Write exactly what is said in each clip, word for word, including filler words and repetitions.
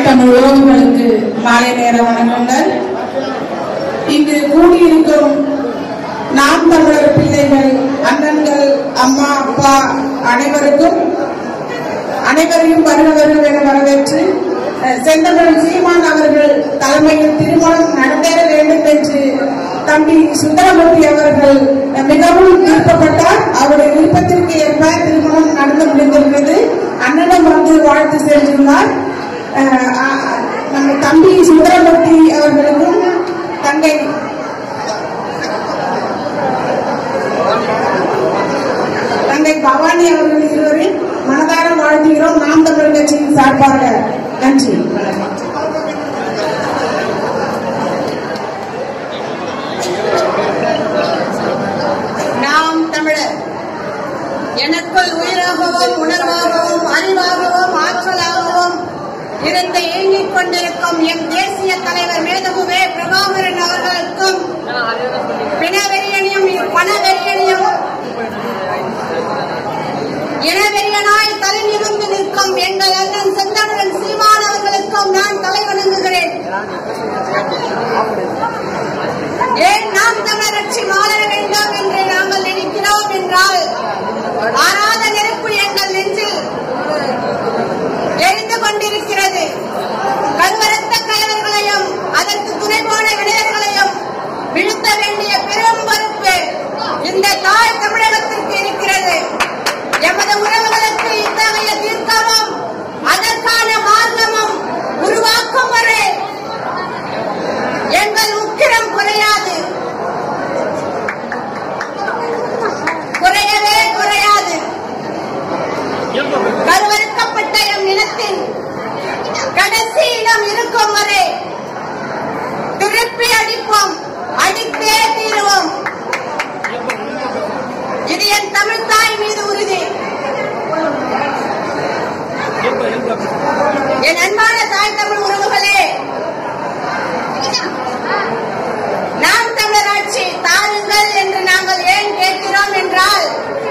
தமிழ் உறவுகளுக்கு மாலை நேர வணக்கங்கள். இங்கு கூடியிருக்கும் நாம் தமிழர் பிள்ளைகள், அண்ணன்கள், அம்மா, அப்பா அனைவருக்கும் அனைவரையும் வருக வருக என வரவேற்று செந்தமிழ் சீமான் அவர்கள் தலைமையில் திருமணம் நடந்தேற வேண்டும் என்று தம்பி சுந்தரமூர்த்தி அவர்கள் மிகவும் விருப்பப்பட்டார். அவருடைய விருப்பத்திற்கு ஏற்ப திருமணம் நடந்து முடிந்திருக்கிறது. அண்ணனும் வந்து வாழ்த்து சென்றுள்ளார். நம்ம தம்பி சுந்தரமூர்த்தி அவர்களுக்கும் தங்கை தங்கை பவானி அவர்கள் இருவரின் மனதார வாழ்த்துகிறோம் நாம் தமிழர் கட்சியின் சார்பாக. நன்றி. நாம் தமிழர் எனக்குள் உயிராகவும் உணர்வாகவும் அறிவாகவும் ஆற்றலாகவும் இருந்து இயங்கிக் கொண்டிருக்கும் எம் தேசிய தலைவர் மேதகுவே பிரபாகரன் அவர்களுக்கும் பிணவெறியனையும் பணவெறியனையும் இனவெறியனாய் தலைநிமிர்ந்து நிற்கும் எங்கள் அண்ணன் செந்தமிழன் சீமான் அவர்களுக்கும் நான் தலை வணங்குகிறேன். ஏன் நாம் தமிழர் கட்சி மாற வேண்டும் என்று நாங்கள் நினைக்கிறோம் என்றால், ஆறாத நெருப்பு எங்கள் நெஞ்சில் எரிந்து கொண்டிருக்கிறது. கருவரத்த கயவர்களையும் அதற்கு துணை போன விடையர்களையும் வீழ்த்த வேண்டிய பெரும் பொறுப்பு இந்த தாய் தமிழகத்திற்கு இருக்கிறது. எமது உறவுகளுக்கு இத்தகைய தீர்க்கமும் அதற்கான மார்க்கமும் உருவாக்கும் வரை எங்கள் உக்கிரம் குறையாது, குறையவே குறையாது. கருவறுக்கப்பட்ட எம் இனத்தின் கடைசி இடம் இருக்கும் வரை திருப்பி அடிப்போம், அடித்தே தீருவோம். இது என் தமிழ் தாய் மீது உறுதி. என் அன்பான தாய் தமிழ் உறவுகளே, நாம் தமிழர் ஆட்சி தாருங்கள் என்று நாங்கள் ஏன் கேட்கிறோம் என்றால்,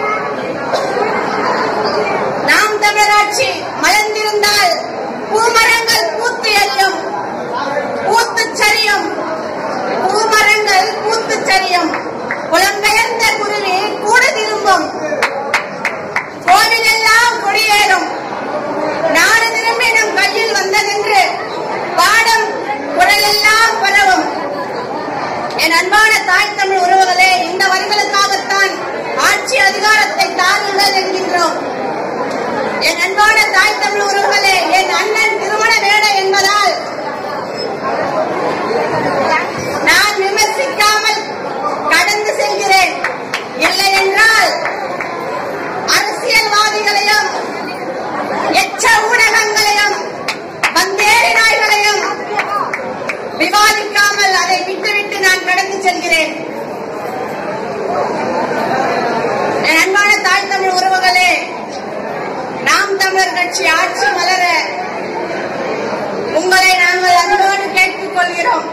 நாம் தமிழர் ஆட்சி மலர்ந்திருந்தால் பூமரங்கள் பூத்து எரியும், பூத்து சரியும். பூமரங்கள் பூத்து சரியும். புலம்பெயர்ந்த குருவி கூட திரும்பும். கோவில் எல்லாம் கொடியேறும். நாடு திரும்பி நம் கையில் வந்ததென்று பாடம் குரலெல்லாம் பரவும். என் அன்பான தாய் தமிழ் உறவுகளே, இந்த வரிகளுக்காகத்தான் ஆட்சி அதிகாரத்தை தாருங்கள் என்கின்றோம். என் அன்பான தாய் தமிழ் உறவுகளே, என் அண்ணன் திருமண வேலை என்பதால் நான் விமர்சிக்காமல் கடந்து செல்கிறேன். இல்லை என்றால் அரசியல்வாதிகளையும் எச்ச ஊடகங்களையும் வந்தேறி நாய்களையும் விவாதிக்காமல் அதை விட்டுவிட்டு நான் கடந்து செல்கிறேன். என் அன்பான தாய் தமிழ் உறவுகளே, நாம் தமிழர் கட்சி ஆட்சி மலர உங்களை நாங்கள் அன்போடு கேட்டுக் கொள்கிறோம்.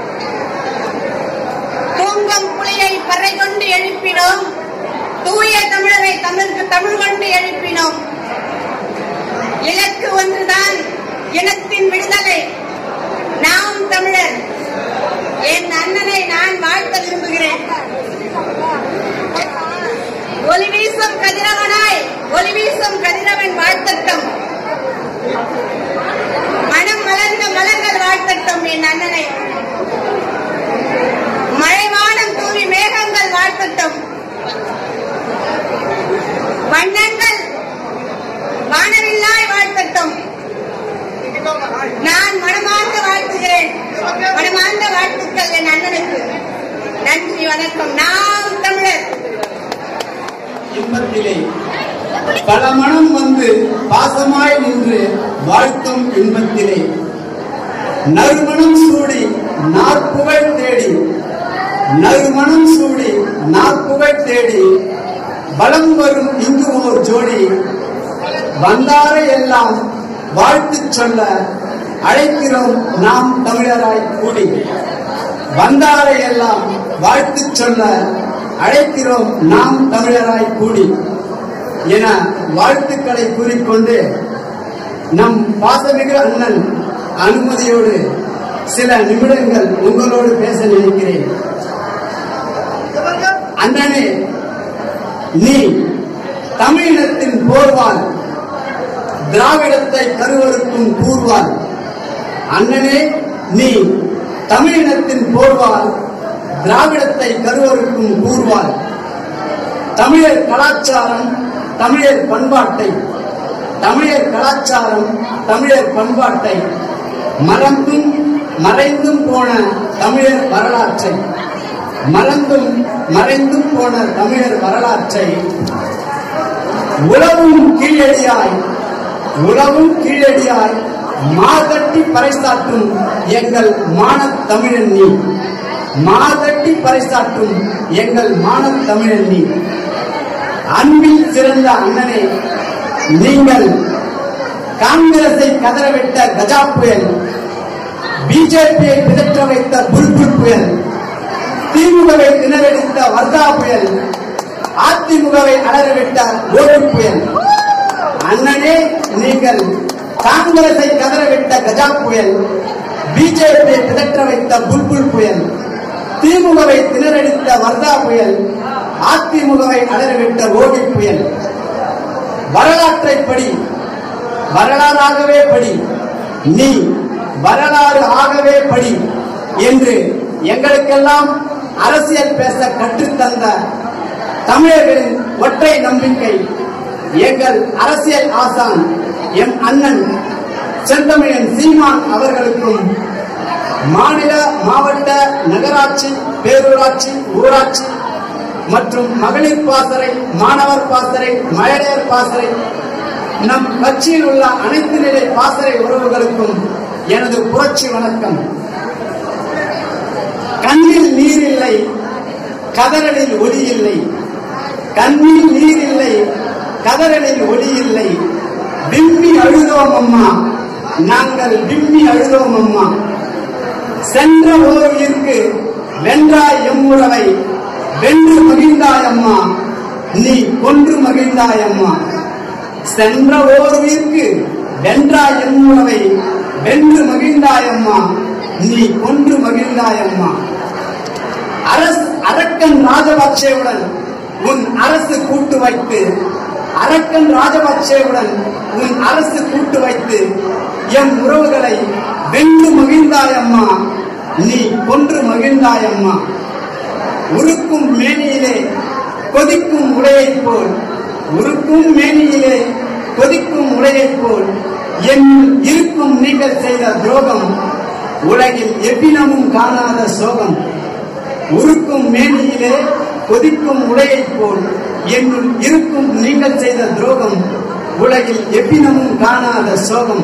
தூங்கும் புலியை பறை கொண்டு எழுப்பினோம், தூய தமிழரை தமிழுக்கு தமிழ் கொண்டு எழுப்பினோம். இலக்கு ஒன்றுதான், இனத்தின் விடுதலை. நாம் தமிழர். என் அண்ணனை நான் வாழ்த்த விரும்புகிறேன். ஒளி வீசும் கதிரவனாய் ஒளி வீசும் கதிரவன் வாழ்த்தட்டும். மனம் மலர்ந்த மலர்கள் வாழ்த்தட்டும் என் அண்ணனை. மழைவானம் தூவி மேகங்கள் வாழ்த்தட்டும். வண்ணங்கள் வானவில்லாய் வாழ்த்தட்டும். நான் மனமார்ந்த வாழ்த்துகிறேன். மனமார்ந்த வாழ்த்துக்கள் என் அண்ணனுக்கு. நன்றி, வணக்கம். நாம் தமிழர். இன்பத்திலே பல மனம் வந்து பாசமாய் நின்று வாழ்த்தும் இன்பத்திலே நறுமணம் சூடி நாற்புகழ் தேடி நறுமணம் சூடி நாற்புகழ் தேடி பலம் வரும் இங்கு ஓர் ஜோடி வந்தாரை எல்லாம் வாழ்த்து சொல்ல அழைக்கிறோம் நாம் தமிழராய் கூடி. வந்தாரை எல்லாம் வாழ்த்து சொல்ல அழைக்கிறோம் நாம் தமிழராய் கூடி என வாழ்த்துக்களை கூறிக்கொண்டு நம் பாசமிகு அண்ணன் அனுமதியோடு சில நிமிடங்கள் உங்களோடு பேச நினைக்கிறேன். அண்ணனே, நீ தமிழினத்தின் போர்வால், திராவிடத்தை கருவறுக்கும் கூர்வால். அண்ணனே, நீ தமிழினத்தின் போர்வால், திராவிடத்தை கருவறுக்கும் கூர்வால். தமிழர் கலாச்சாரம், தமிழர் பண்பாட்டை, தமிழர் கலாச்சாரம், தமிழர் பண்பாட்டை மறந்தும் மறைந்தும் போன தமிழர் வரலாற்றை, மறந்தும் மறைந்தும் போன தமிழர் வரலாற்றை உலவும் கீழடியாய், உலவும் கீழடியாய் மாதட்டி பறைசாற்றும் எங்கள் மானத் தமிழன் நீ. மாதட்டி பறைசாற்றும் எங்கள் மானத் தமிழன் நீ. அன்பில் சிறந்த அண்ணனே, நீங்கள் காங்கிரஸை கதறவிட்ட கஜா புயல், பிஜேபியை பிதற்ற வைத்த புல்புல் புயல், திமுகவை திணறடித்த வர்தா புயல், அதிமுகவை அலறவிட்ட ஓடி புயல். அண்ணனே, நீங்கள் காங்கிரஸை கதறவிட்ட கஜா புயல், பிஜேபியை பிதற்ற வைத்த புல்புல் புயல், திமுகவை திணறடித்த வர்தா புயல், அதிமுகவை அலறவிட்ட ஓடி புயல். வரலாற்றை படி, வரலாறாகவே படி, நீ வரலாறு ஆகவே படி என்று எங்களுக்கெல்லாம் அரசியல் பேச கற்றுத்தந்த தமிழர்களின் ஒற்றை நம்பிக்கை எங்கள் அரசியல் ஆசான் எம் அண்ணன் செந்தமிழன் சீமான் அவர்களுக்கும், மாநில, மாவட்ட, நகராட்சி, பேரூராட்சி, ஊராட்சி மற்றும் மகளிர் பாசறை, மாணவர் பாசறை, மகளிர் பாசறை, நம் கட்சியில் உள்ள அனைத்து நிலை பாசறை உறவுகளுக்கும் எனது புரட்சி வணக்கம். கண்ணில் நீர் இல்லை, கதறலில் ஒளி இல்லை. கண்ணில் நீர் இல்லை, கதறலில் ஒளி இல்லை. விம்மி அழுதோம் அம்மா, நாங்கள் விம்மி அழுதோம் அம்மா. சென்ற ஓவிற்கு வென்றாய் எம்முறவை, வென்று மகிழ்ந்தாய் அம்மா, நீ கொன்று மகிழ்ந்தாய் அம்மா. சென்ற ஓர்விற்கு வென்றாய் எம்முறவை, வென்று மகிழ்ந்தாய் அம்மா, நீ கொன்று மகிழ்ந்தாய் அம்மா. அரசு அரக்கன் ராஜபக்சேவுடன் உன் அரசு கூட்டு வைத்து, அரக்கன் ராஜபக்சேவுடன் உன் அரசு கூட்டு வைத்து எம் உறவுகளை வென்று மகிழ்ந்தாய் அம்மா, நீ கொன்று மகிழ்ந்தாய் அம்மா. உருக்கும் மேனியிலே கொதிக்கும் உடையைப் போல், உருக்கும் மேனியிலே கொதிக்கும் உடையைப் போல் என் இருக்கும் நீங்கள் செய்த துரோகம் உலகில் எவ்வினமும் காணாத சோகம். உருக்கும் மேனியிலே கொதிக்கும் உடையைப் போல் என்னுள் இருக்கும் நீங்கள் செய்த துரோகம் உலகில் எவ்வினமும் காணாத சோகம்.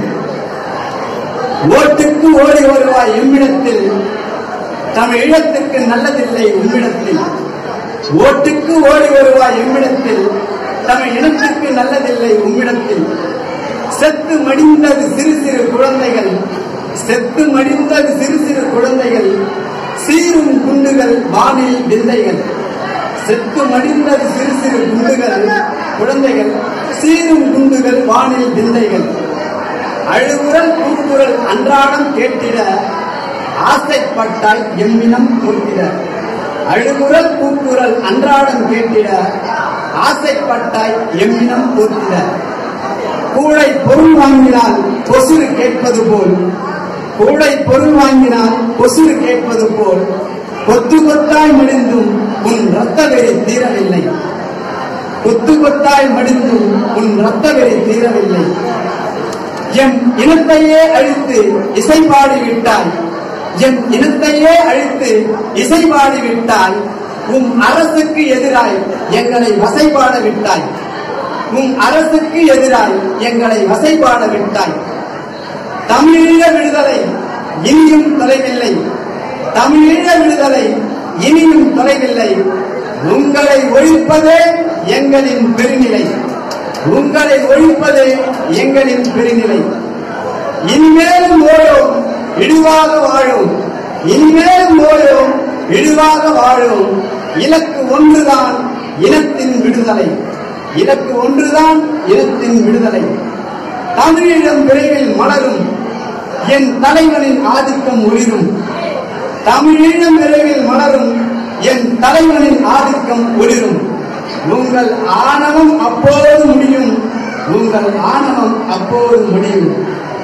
ஓட்டுக்கு ஓடி வருவாய் எம்மிடத்தில், தமிழீழத்துக்கு நல்லதில்லை உம்மிடத்தில். ஓட்டுக்கு ஓடி வருவாய் எம்மிடத்தில், தமிழ் இனத்துக்கு நல்லதில்லை உம்மிடத்தில். செத்து மடிந்தது சிறு சிறு குழந்தைகள், செத்து மடிந்தது சிறு சிறு குழந்தைகள், சீரும் குண்டுகள் வானில் விந்தைகள். செத்து மடிந்தது சிறு சிறு குண்டுகள் குழந்தைகள், சீரும் குண்டுகள் வானில் விந்தைகள். அழுகுரல் கூக்குரல் அன்றாடம் கேட்டிட ஆசைப்பட்டாய் எம்மினம் போட்டிட. அழுகுரல் கூக்குரல் அன்றாடம் கேட்டிட ஆசைப்பட்டாய் எம்மினம் போட்டிட. கூடை பொருள் வாங்கினால் கொசுறு கேட்பது போல், கூடை பொருள் வாங்கினால் கொசுறு கேட்பது போல் கொத்து கொத்தாய் மடிந்தும் உன் ரத்த வெறி தீரவில்லை. கொத்து கொத்தாய் மடிந்தும் உன் ரத்த வெறி தீரவில்லை. எம் இனத்தையே அழித்து இசை பாடிவிட்டாய், எம் இனத்தையே அழித்து இசை பாடிவிட்டாய். உம் அரசுக்கு எதிராய் எங்களை வசைபாட விட்டாய், உம் அரசுக்கு எதிராய் எங்களை வசைபாட விட்டாய். தமிழீழ விடுதலை இனியும் தொலைவில்லை, தமிழீழ விடுதலை இனியும் தொலைவில்லை. உங்களை ஒழிப்பதே எங்களின் பெருநிலை, உங்களை ஒழிப்பதே எங்களின் பெருநிலை. இனிமேலும் ஓடும் இழிவாக வாழும், இனிமேலும் ஓடும் இழிவாக வாழும். இலக்கு ஒன்றுதான் இனத்தின் விடுதலை, இலக்கு ஒன்றுதான் இனத்தின் விடுதலை. தமிழீழம் விரைவில் மலரும், என் தலைவனின் ஆதிக்கம் ஒளிரும். தமிழீழம் விரைவில் மலரும், என் தலைவனின் ஆதிக்கம் ஒளிரும். உங்கள் ஆணவம் அப்போது முடியும், உங்கள் ஆணவம் அப்போது முடியும்.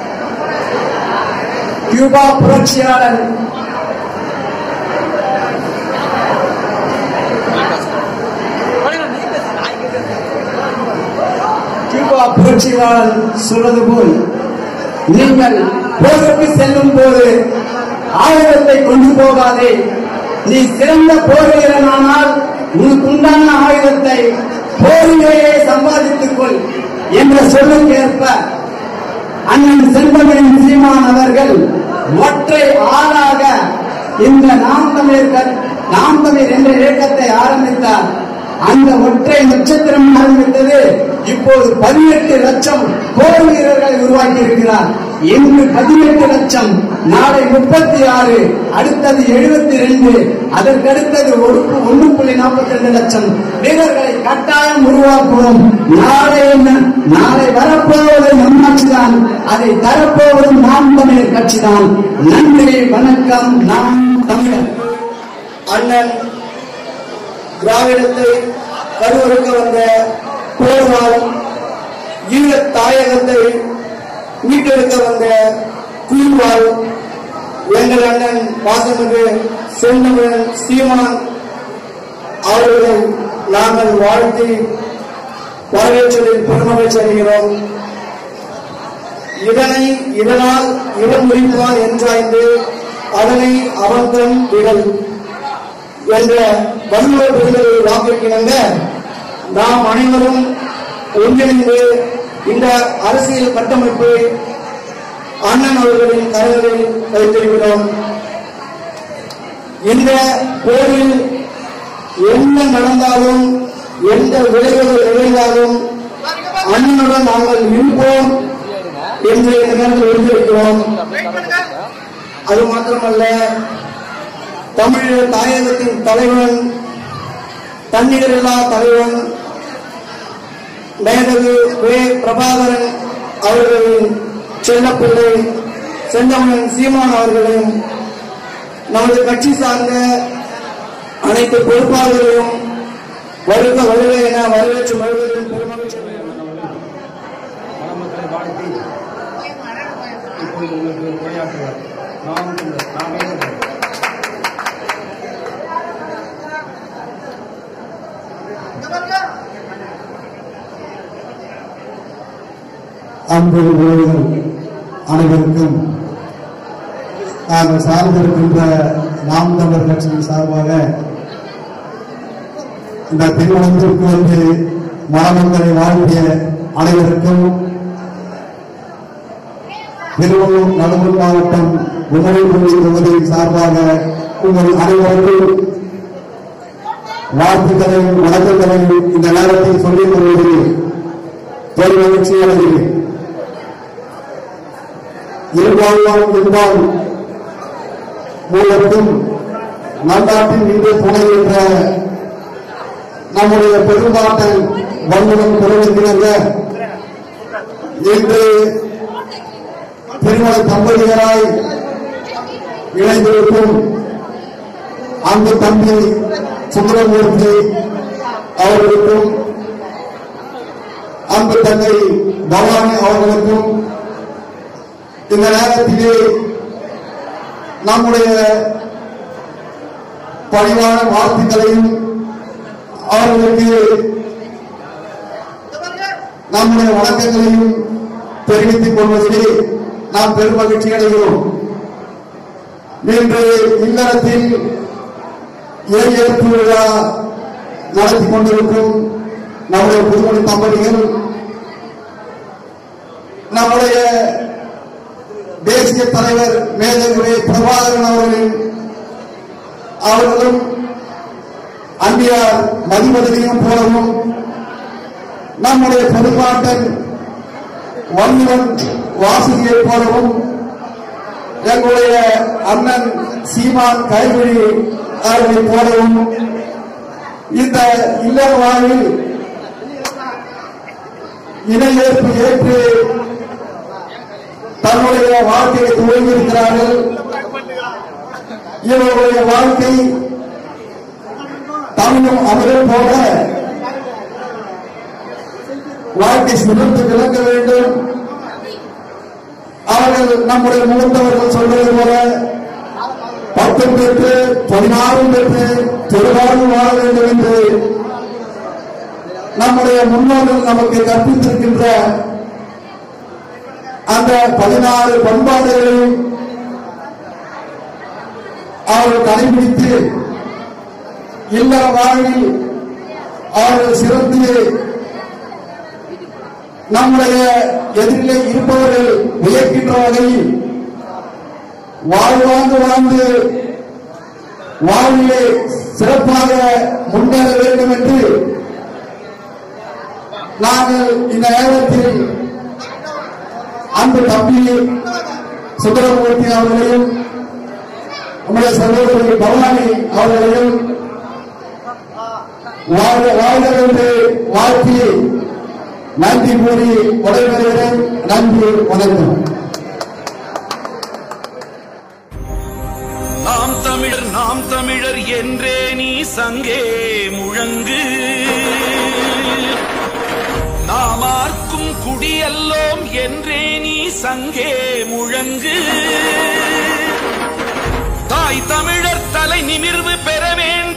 கியூபா புரட்சியாளர் கியூபா புரட்சியாளர் சொல்வது போல், நீங்கள் போருக்கு செல்லும் போது ஆயுதத்தை கொண்டு போகாதே. நீ சிறந்த போர் வீரனானால் உனக்கு உண்டான ஆயுதத்தை போரிலேயே சம்பாதித்துக் கொள் என்ற சொல்லுக்கேற்ப அண்ணன் செல்வமணி சீமான் அவர்கள் ஒற்றை ஆளாக இந்த நாம் தமிழர் நாம் தமிழர் என்ற இயக்கத்தை ஆரம்பித்தார். அந்த ஒற்றை நட்சத்திரம் ஆரம்பித்தது இப்போது பதினெட்டு லட்சம் போர் வீரர்களை உருவாக்கி இருக்கிறார். இன்று பதினெட்டு லட்சம், நாளை முப்பத்தி ஆறு, அடுத்தது எழுபத்தி ரெண்டு, அதற்கடுத்தது ஒன்று புள்ளி நாற்பத்தி ரெண்டு லட்சம் வீரர்களை கட்டாயம் உருவாக்குவோம். நாளை என்ன, நாளை வரப்போவது நம் ஆட்சிதான், அதை தரப்போவதும் நாம் தமிழர் கட்சிதான். நன்றி, வணக்கம். நாம் தமிழர். அண்ணன் திராவிடத்தை கருவறுக்க வந்த போர்வால் ஈழத் தாயகத்தை மீட்டெடுக்க வந்த கூழ்வால் எங்கள் அண்ணன் பாசமிகு செந்தமிழன் சீமான் அவர்களை நாங்கள் வாழ்த்தி வரவேற்றதில் பெருமகிழ்ச்சி அடைகிறோம். இதனை இதனால் இவன் முடிப்பான் என்றாய்ந்து அதனை அவன்தன் விடல் என்ற வள்ளுவர் விருதுகளை வாக்கிற்கிணங்க நாம் அனைவரும் ஒன்றிணைந்து இந்த அரசியல் கட்டமைப்பை அண்ணன் அவர்களின் கரங்களில் வைத்திருக்கிறோம். இந்த போரில் என்ன நடந்தாலும், எந்த விளைவுகள் நிகழ்ந்தாலும் அண்ணனுடன் நாங்கள் இருப்போம் என்று இந்த நேரத்தில் எழுதியிருக்கிறோம். அது மாத்திரமல்ல, தமிழர் தாயகத்தின் தலைவன், தன்னிகரில்லா தலைவன் மேதகு வே பிரபாகரன் அவர்களின் செல்லப்பிள்ளை செந்தமிழன் சீமான் அவர்களையும் நமது கட்சி சார்ந்த அனைத்து பொறுப்பாளர்களையும் வருக வருக என வரவேற்று வருவதில் பெருமகிழ்ச்சி. அன்பு உறவுகள் அனைவருக்கும் நாங்கள் சார்ந்திருக்கின்ற நாம் தமிழர் கட்சியின் சார்பாக இந்த திருமணத்திற்கு வந்து மாணவர்களை வாழ்த்திய அனைவருக்கும் திருவள்ளூர் நடுவூர் மாவட்டம் உணவுக்குழு தொகுதியின் சார்பாக உங்கள் அனைவருக்கும் வாழ்த்துக்களையும் வணக்கங்களையும் இந்த நேரத்தில் சொல்லிக் கொள்வதில் பெருமகிழ்ச்சி அடைகிறேன். இருபாலும் இருந்தால் மூலத்தும் நல்லாட்டின் மீது துணை என்ற நம்முடைய பெரும்பாட்டன் வன்முடன் குறைவிருக்கிறாங்க. இன்று திருமண தம்பதியராய் இணைந்திருக்கும் அந்த தம்பி சுந்தரமூர்த்தி அவர்களுக்கும் அன்பு தங்கை பவானி அவர்களுக்கும் இந்த நேரத்திலே நம்முடைய பணிவான வாழ்த்துக்களையும் அவர்களுக்கு நம்முடைய வணக்கங்களையும் தெரிவித்துக் கொள்வதிலே நாம் பெருமகிழ்ச்சி அடைகிறோம். இன்று இல்லறத்தில் ஏற்பு விழா நடத்தி கொண்டிருக்கும் நம்முடைய புதுமொழி தம்பதிகள் நம்முடைய தேசிய தலைவர் மேதகுவே பிரபாகரன் அவர்களின் அவர்களும் அன்பியார் மதிமதியும் போலவும் நம்முடைய பொதுப்பாட்டன் வன்முடன் வாசுகியை போலவும் எங்களுடைய அண்ணன் சீமான் கைவிழி அவர்களை போலவும் இந்த இல்லற வாழ்வில் இணை ஏற்பு ஏற்று தன்னுடைய வாழ்க்கையை துவங்கியிருக்கிறார்கள். இவர்களுடைய வாழ்க்கை தமிழும் அமரும் போல வாழ்க்கை சிறந்து விளக்க வேண்டும். அவர்கள் நம்முடைய மூத்தவர்கள் சொல்வது போல பத்தும் பெற்று பதினாறும் பெற்று திருவாழ்வு வாழ வேண்டும் என்று நம்முடைய முன்னோர்கள் நமக்கு கற்பித்திருக்கின்ற அந்த பதினாறு பண்பாடுகளையும் அவர்கள் கடைபிடித்து இல்லற வாழ்வில் அவர்கள் சிறந்து நம்முடைய எதிரிலே இருப்பவர்கள் உயர்கின்ற வகையில் வாழ்வாங்கு வாழ்ந்து வாழ்விலே சிறப்பாக முன்னேற வேண்டும் என்று நாங்கள் இந்த நேரத்தில் அன்பு தம்பி சுந்தரமூர்த்தி அவர்களையும் நம்முடைய சகோதரி பவானி அவர்களையும் வாழ்க வாழ்க என்று வாழ்த்தி நன்றி கூறி விடைபெறுகிறேன். நன்றி, வணக்கம். நாம் தமிழர் நாம் தமிழர் என்றே நீ சங்கே முழங்கு, நாமார்க்கும் குடியல்லோம் என்றே நீ சங்கே முழங்கு. தாய் தமிழர் தலை நிமிர்வு பெற வேண்டும்